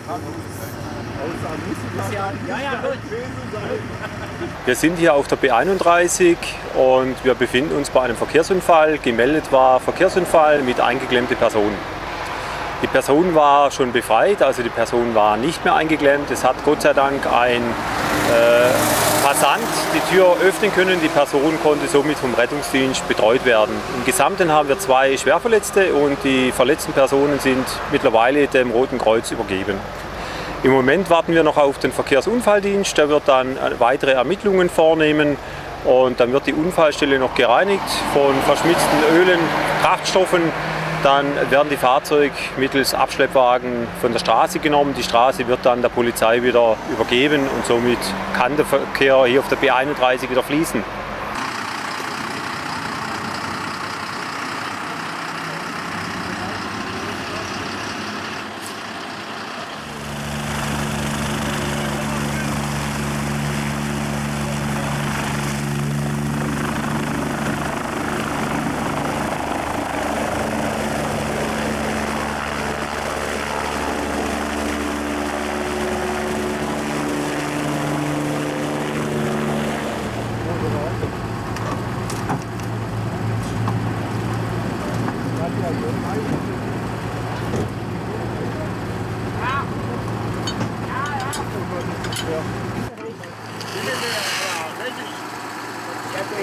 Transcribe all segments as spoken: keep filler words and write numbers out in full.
Wir sind hier auf der B einunddreißig und wir befinden uns bei einem Verkehrsunfall. Gemeldet war Verkehrsunfall mit eingeklemmter Person. Die Person war schon befreit, also die Person war nicht mehr eingeklemmt. Es hat Gott sei Dank ein äh, Passant die Tür öffnen können. Die Person konnte somit vom Rettungsdienst betreut werden. Im Gesamten haben wir zwei Schwerverletzte und die verletzten Personen sind mittlerweile dem Roten Kreuz übergeben. Im Moment warten wir noch auf den Verkehrsunfalldienst. Der wird dann weitere Ermittlungen vornehmen und dann wird die Unfallstelle noch gereinigt von verschmitzten Ölen, Kraftstoffen. Dann werden die Fahrzeuge mittels Abschleppwagen von der Straße genommen. Die Straße wird dann der Polizei wieder übergeben und somit kann der Verkehr hier auf der B einunddreißig wieder fließen.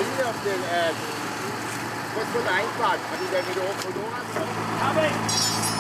Was wird der Einfahrt? Kann ich da wieder hoch und hoch?